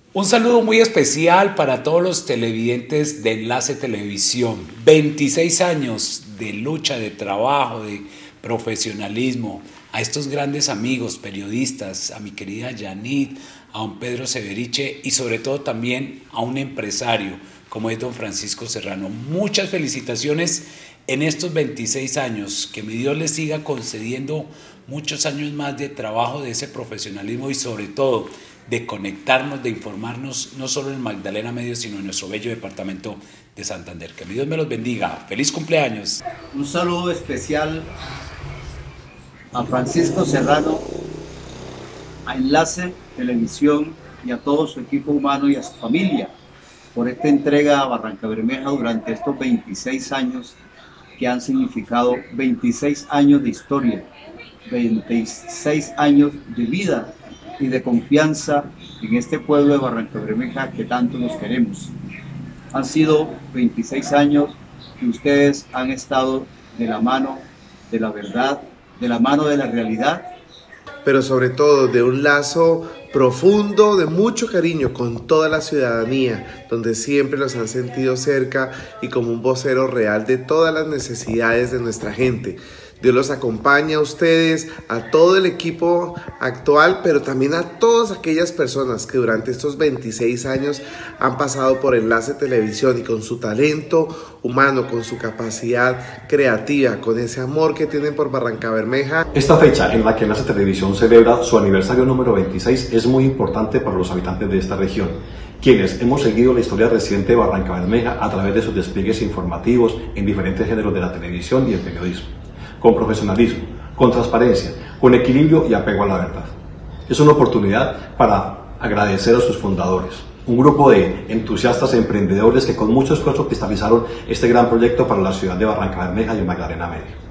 Un saludo muy especial para todos los televidentes de Enlace Televisión. 26 años de lucha, de trabajo, de profesionalismo. A estos grandes amigos, periodistas, a mi querida Yanit, a don Pedro Severiche y sobre todo también a un empresario como es don Francisco Serrano. Muchas felicitaciones en estos 26 años. Que mi Dios les siga concediendo muchos años más de trabajo, de ese profesionalismo y sobre todo de conectarnos, de informarnos, no solo en Magdalena Medio, sino en nuestro bello departamento de Santander. Que mi Dios me los bendiga. ¡Feliz cumpleaños! Un saludo especial a Francisco Serrano, a Enlace Televisión y a todo su equipo humano y a su familia por esta entrega a Barrancabermeja durante estos 26 años que han significado 26 años de historia, 26 años de vida y de confianza en este pueblo de Barrancabermeja que tanto nos queremos. Han sido 26 años que ustedes han estado de la mano de la verdad, de la mano de la realidad, pero sobre todo de un lazo profundo, de mucho cariño con toda la ciudadanía, donde siempre los han sentido cerca y como un vocero real de todas las necesidades de nuestra gente. Dios los acompañe a ustedes, a todo el equipo actual, pero también a todas aquellas personas que durante estos 26 años han pasado por Enlace Televisión y con su talento humano, con su capacidad creativa, con ese amor que tienen por Barrancabermeja. Esta fecha en la que Enlace Televisión celebra su aniversario número 26 es muy importante para los habitantes de esta región, quienes hemos seguido la historia reciente de Barrancabermeja a través de sus despliegues informativos en diferentes géneros de la televisión y el periodismo, con profesionalismo, con transparencia, con equilibrio y apego a la verdad. Es una oportunidad para agradecer a sus fundadores, un grupo de entusiastas e emprendedores que con mucho esfuerzo cristalizaron este gran proyecto para la ciudad de Barrancabermeja y Magdalena Medio.